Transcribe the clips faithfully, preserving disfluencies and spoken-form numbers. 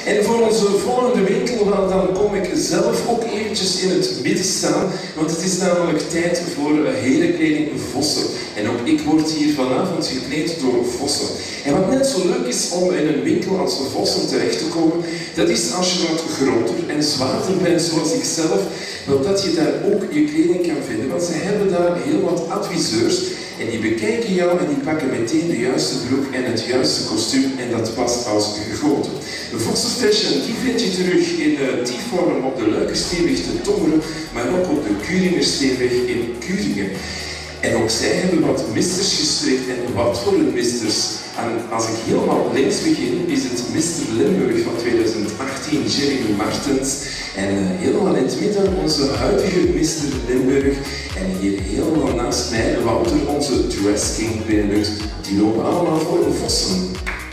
En voor onze volgende winkel, wel, dan kom ik zelf ook eventjes in het midden staan, want het is namelijk tijd voor herenkleding Vossen. En ook ik word hier vanavond gekleed door Vossen. En wat net zo leuk is om in een winkel als Vossen terecht te komen, dat is als je wat groter en zwaarder bent zoals ik zelf, wel dat je daar ook je kleding kan vinden, want ze hebben daar heel wat adviseurs. En die bekijken jou en die pakken meteen de juiste broek en het juiste kostuum en dat past als gegoten. De Vossen Fashion die vind je terug in uh, T-vorm op de Luikersteeweg te Tongeren, maar ook op de Kuringersteeweg in Kuringen. En ook zij hebben wat misters gestrikt. En wat voor een misters. En als ik helemaal links begin, is het mister Limburg van tweeduizend achttien, Jeremy Martens. En uh, helemaal in het midden onze huidige mister Limburg. En hier helemaal naast mij Wouter, onze Dress King Benelux. Die lopen allemaal voor Vossen.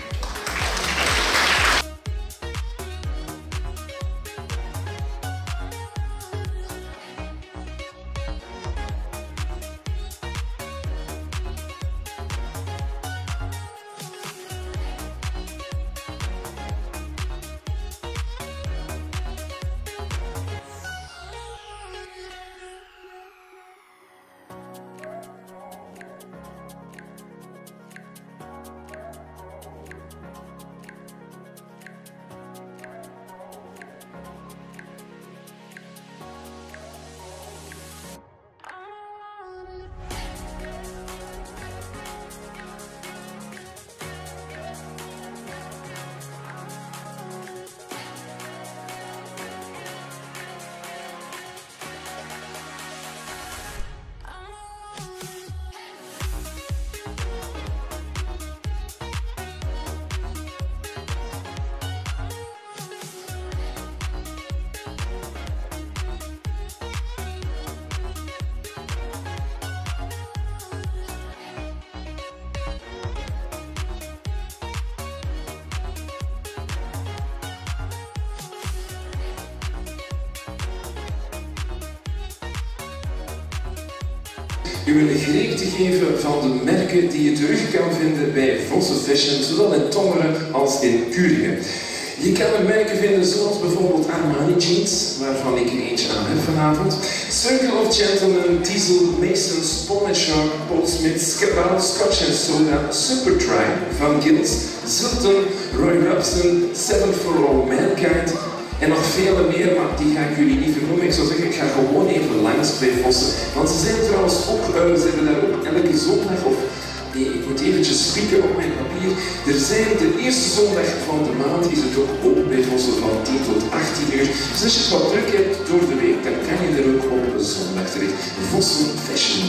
U een greep te geven van de merken die je terug kan vinden bij Vossen Fashion, zowel in Tongeren als in Kuringen. Je kan er merken vinden zoals bijvoorbeeld Armani Jeans, waarvan ik er eentje aan heb vanavond, Circle of Gentlemen, Diesel, Mason, Spawn Shark, Paul Smith, Scabal, Scotch and Soda, Superdry, Van Gils, Zilton, Roy Robson, Seven for All Mankind. En nog vele meer, maar die ga ik jullie niet vernoemen. Ik zou zeggen, ik ga gewoon even langs bij Vossen. Want ze zijn trouwens ook, uh, ze hebben daar ook elke zondag, of nee, ik moet eventjes spieken op mijn papier. Er zijn de eerste zondag van de maand, is het ook open bij Vossen van tien tot achttien uur. Dus als je het wat druk hebt door de week, dan kan je er ook op zondag terecht. Vossen Fashion.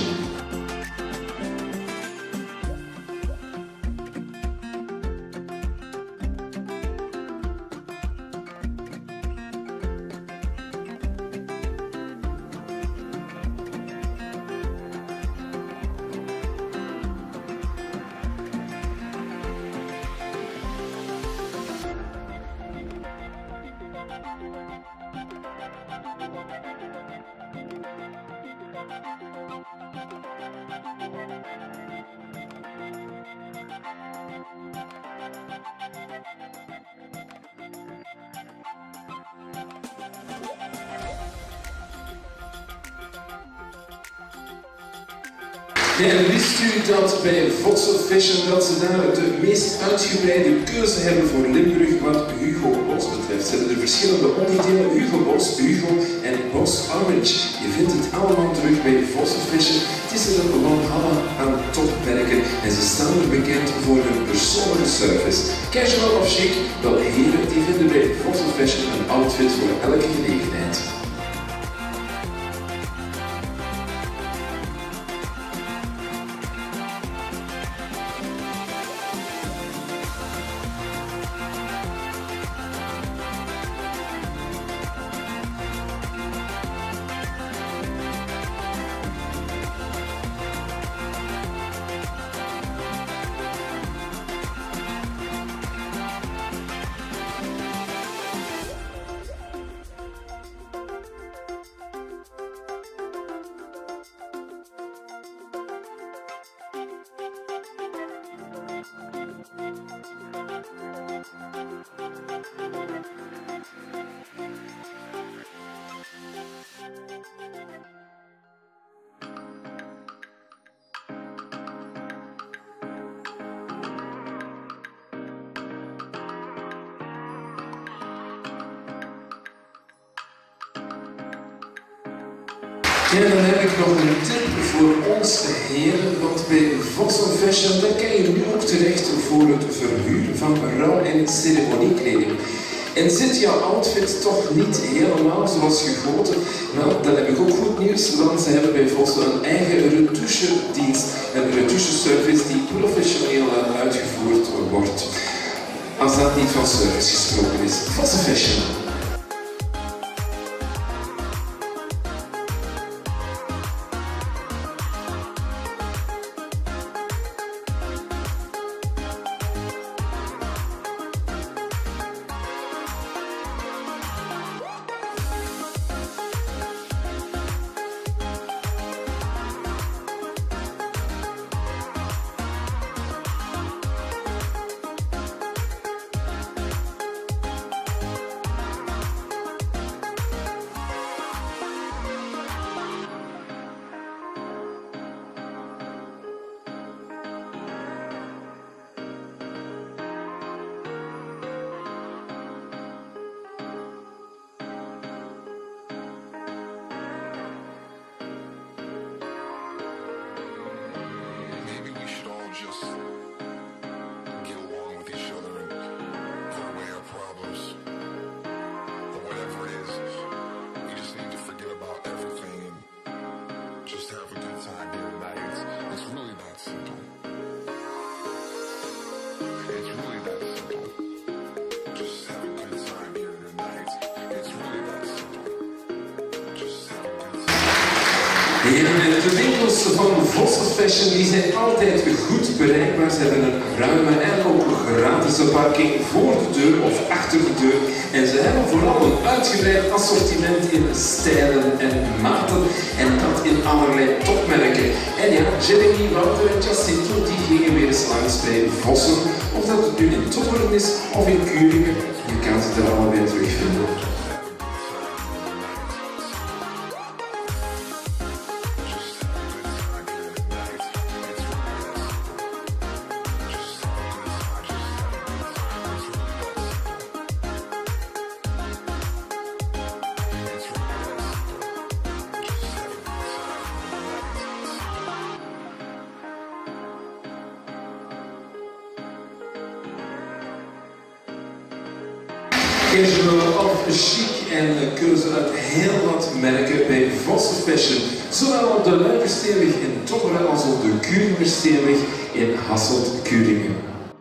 En wist u dat bij Vossen Fashion dat ze daar de meest uitgebreide keuze hebben voor Limburg wat Hugo Boss betreft. Ze hebben er verschillende onderdelen, Hugo Boss, Hugo en Boss Orange. Je vindt het allemaal terug bij Vossen Fashion. Het is er een walhalla aan topmerken en ze staan er bekend voor hun persoonlijke service. Casual of chic, wel heren die vinden bij Vossen Fashion een outfit voor elke gelegenheid. Ja, dan heb ik nog een tip voor ons heren, want bij Vossen Fashion daar kan je nu ook terecht voor het verhuren van rouw- en ceremoniekleding. En zit jouw outfit toch niet helemaal zoals gegoten? Nou, dan heb ik ook goed nieuws, want ze hebben bij Vossen een eigen retouche-dienst, een retouche-service die professioneel uitgevoerd wordt. Als dat niet van service gesproken is. Vossen Fashion. De winkels van Vossen Fashion die zijn altijd goed bereikbaar. Ze hebben een ruime en ook gratis parking voor de deur of achter de deur. En ze hebben vooral een uitgebreid assortiment in stijlen en maten. En dat in allerlei topmerken. En ja, Jeremy, Wouter en Jacinto die gingen weer eens langs bij Vossen. Of dat het nu in Tongeren is of in Kuringen, je kan ze er allebei terugvinden. Casual of chic en keuze uit heel wat merken bij Vossen Fashion. Zowel op de Luikersteenweg in Tongeren als op de Kuringersteenweg in Hasselt-Kuringen.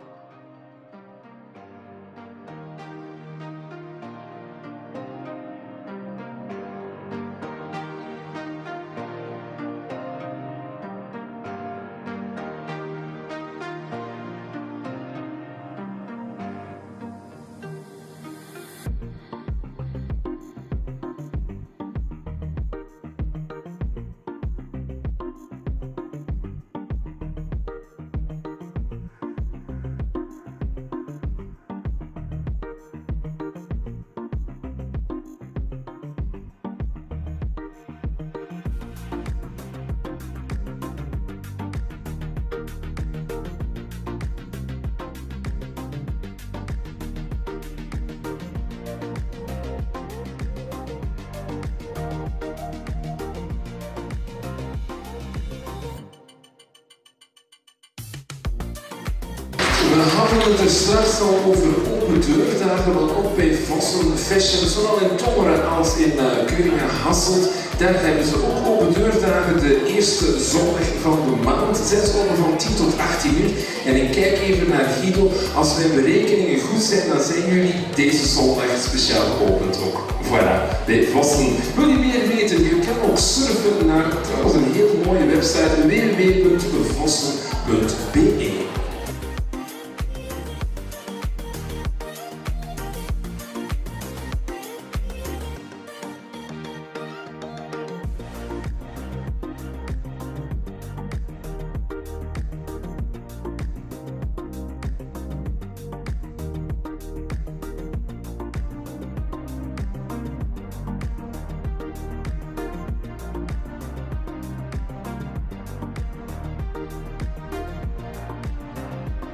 We hadden het er straks al over open deurdagen, want ook bij Vossen Fashion, zowel in Tongeren als in uh, Kuringen Hasselt, daar hebben ze ook open deurdagen de eerste zondag van de maand. Zijn ze open van tien tot achttien uur. En ik kijk even naar Guido, als mijn berekeningen goed zijn, dan zijn jullie deze zondag speciaal geopend ook. Voilà, bij Vossen. Wil je meer weten? Je kan ook surfen naar trouwens een heel mooie website w w w punt vossen punt b e.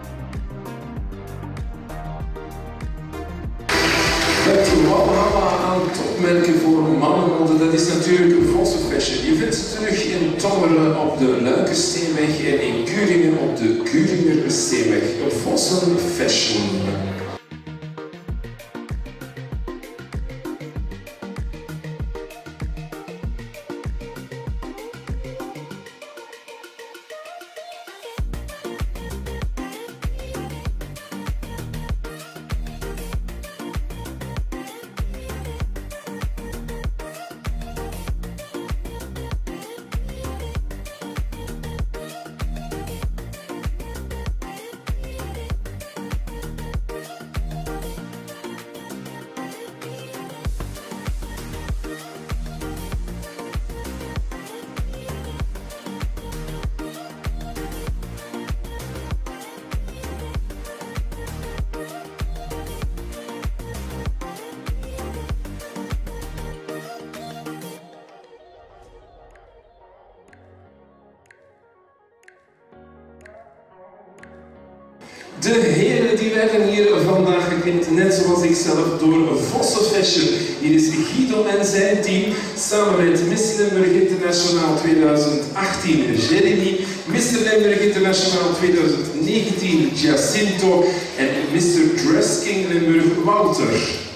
Het Walhalla aan topmerken voor mannenmode, dat is natuurlijk Vossen Fashion. Je vindt ze terug in Tongeren op de Luikensteenweg en in Kuringen op de Kuringersteenweg. Vossen Fashion. De heren die werden hier vandaag geknipt, net zoals ik zelf, door Vossen Fashion. Hier is Guido en zijn team, samen met Miss Limburg Internationaal tweeduizend achttien Jeremy, mister Limburg Internationaal tweeduizend negentien Jacinto en mister Dress King Limburg Wouter.